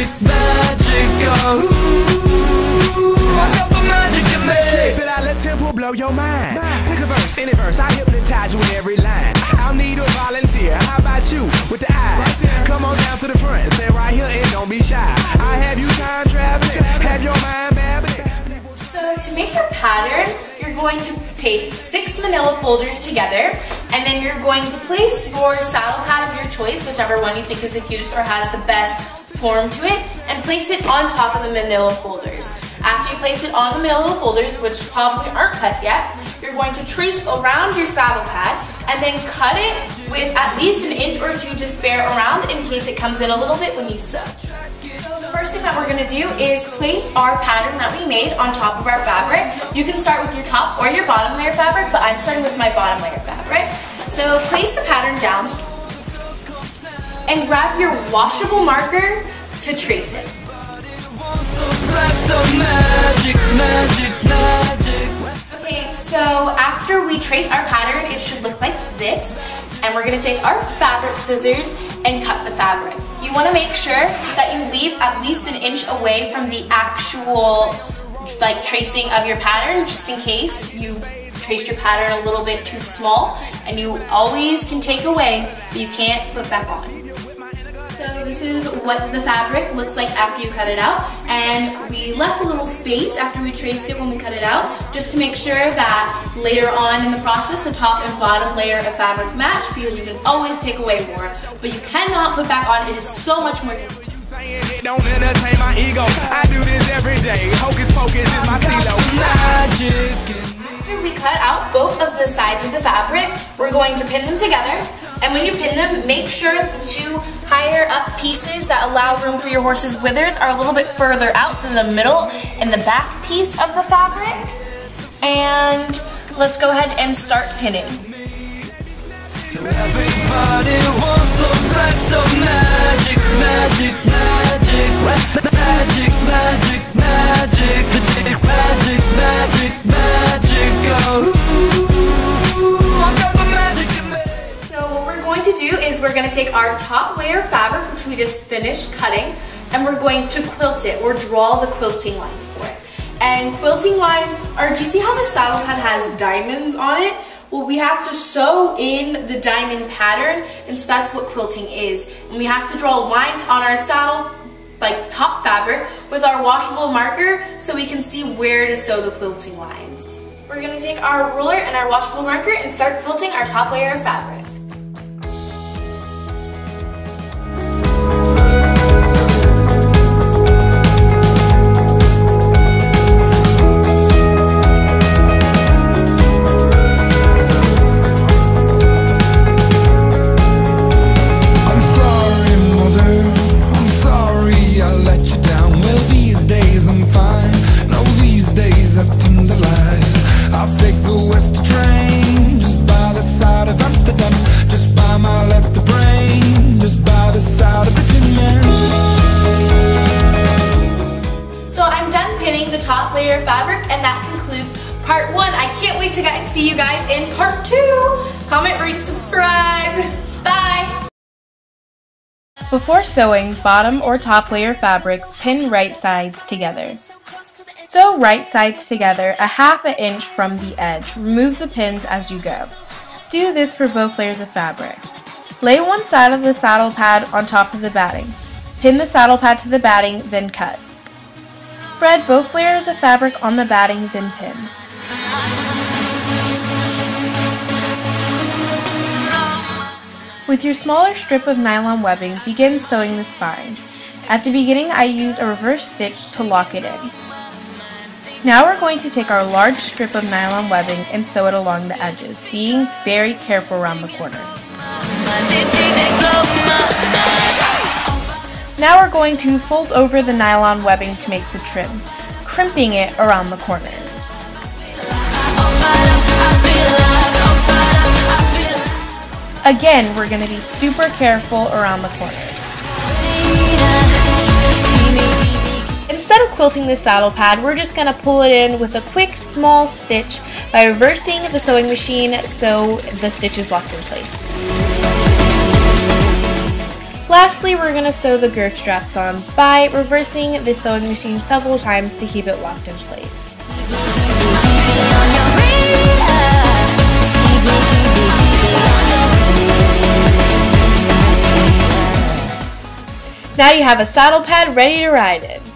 magic, magic, oh. I got the magic in me. Feel I let tempo blow your mind. Pick a verse, any verse, I hypnotize you with every line. I'll need a volunteer. How about you with the eyes? Come on down to the front, stay right here and don't be shy. I have you time traveling, have your mind babbling. So to make your pattern, you're going to tape 6 manila folders together, and then you're going to place your saddle pad of your choice, whichever one you think is the cutest or has the best form to it, and place it on top of the manila folders. After you place it on the manila folders, which probably aren't cut yet, you're going to trace around your saddle pad and then cut it with at least an inch or two to spare around in case it comes in a little bit when you sew. So the first thing that we're going to do is place our pattern that we made on top of our fabric. You can start with your top or your bottom layer fabric, but I'm starting with my bottom layer fabric. So place the pattern down and grab your washable marker to trace it. Okay, so after we trace our pattern, it should look like this. And we're going to take our fabric scissors and cut the fabric. You want to make sure that you leave at least an inch away from the actual tracing of your pattern, just in case you traced your pattern a little bit too small, and you always can take away, but you can't put back on. So this is what the fabric looks like after you cut it out, and we left a little space after we traced it when we cut it out, just to make sure that later on in the process the top and bottom layer of fabric match, because you can always take away more, but you cannot put back on. It is so much more difficult. Don't entertain my ego. I do this every day. Hocus pocus is my stilo. After we cut out both of the sides of the fabric, we're going to pin them together. And when you pin them, make sure the two higher up pieces that allow room for your horse's withers are a little bit further out than the middle and the back piece of the fabric. And let's go ahead and start pinning. Everybody wants some blackstone magic, magic, magic, magic, magic, magic, magic, magic, magic, oh. I got the magic in me. So what we're going to do is we're going to take our top layer of fabric, which we just finished cutting, and we're going to quilt it or draw the quilting lines for it. And quilting lines are, do you see how the saddle pad has diamonds on it? Well, we have to sew in the diamond pattern, and so that's what quilting is. And we have to draw lines on our saddle, like top fabric, with our washable marker so we can see where to sew the quilting lines. We're going to take our ruler and our washable marker and start quilting our top layer of fabric. Top layer of fabric, and that concludes part 1. I can't wait to see you guys in part 2. Comment, rate, subscribe. Bye. Before sewing bottom or top layer fabrics, pin right sides together. Sew right sides together a ½ inch from the edge. Remove the pins as you go. Do this for both layers of fabric. Lay one side of the saddle pad on top of the batting. Pin the saddle pad to the batting, then cut. Spread both layers of fabric on the batting, then pin. With your smaller strip of nylon webbing, begin sewing the spine. At the beginning, I used a reverse stitch to lock it in. Now we're going to take our large strip of nylon webbing and sew it along the edges, being very careful around the corners. Now we're going to fold over the nylon webbing to make the trim, crimping it around the corners. Again, we're going to be super careful around the corners. Instead of quilting the saddle pad, we're just going to pull it in with a quick small stitch by reversing the sewing machine so the stitch is locked in place. Lastly, we're going to sew the girth straps on by reversing the sewing machine several times to keep it locked in place. Now you have a saddle pad ready to ride in.